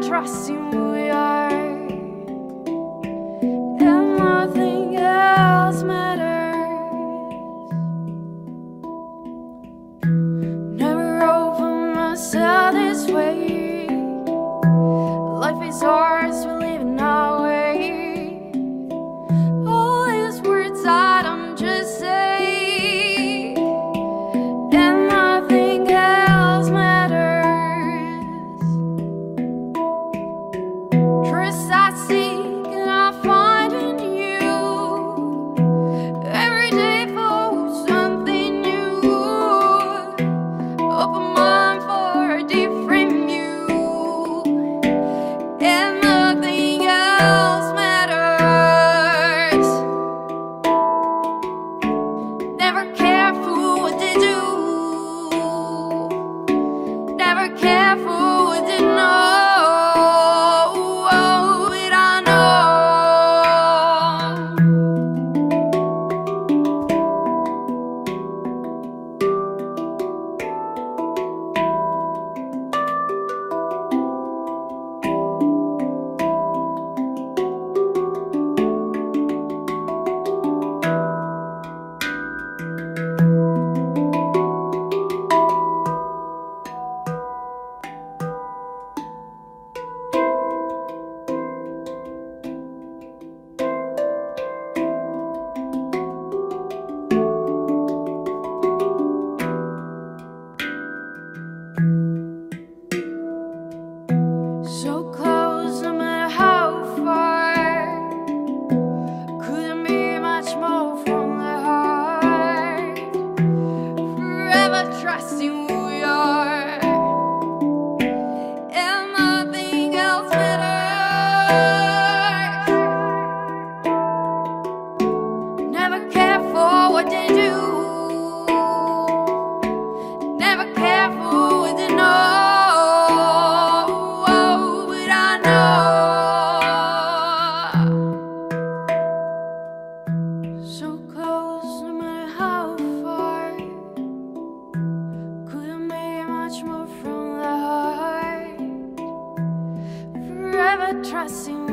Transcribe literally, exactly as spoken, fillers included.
trusting we are, and nothing else matters. Never open myself this way. Life is ours, we live in our way. All these words I don't just say, and nothing else matters. Trust I seek and I find in you. Every day for something new. Open mind for a different view, and nothing else matters. Never care for what they do. Never care for what they know. But I so close, no matter how far. Couldn't be much more from the heart. Forever trusting we are, and nothing else matters. Never care for what they do. Never care for what they know. So close, no matter how far. Couldn't be much more from the heart. Forever trusting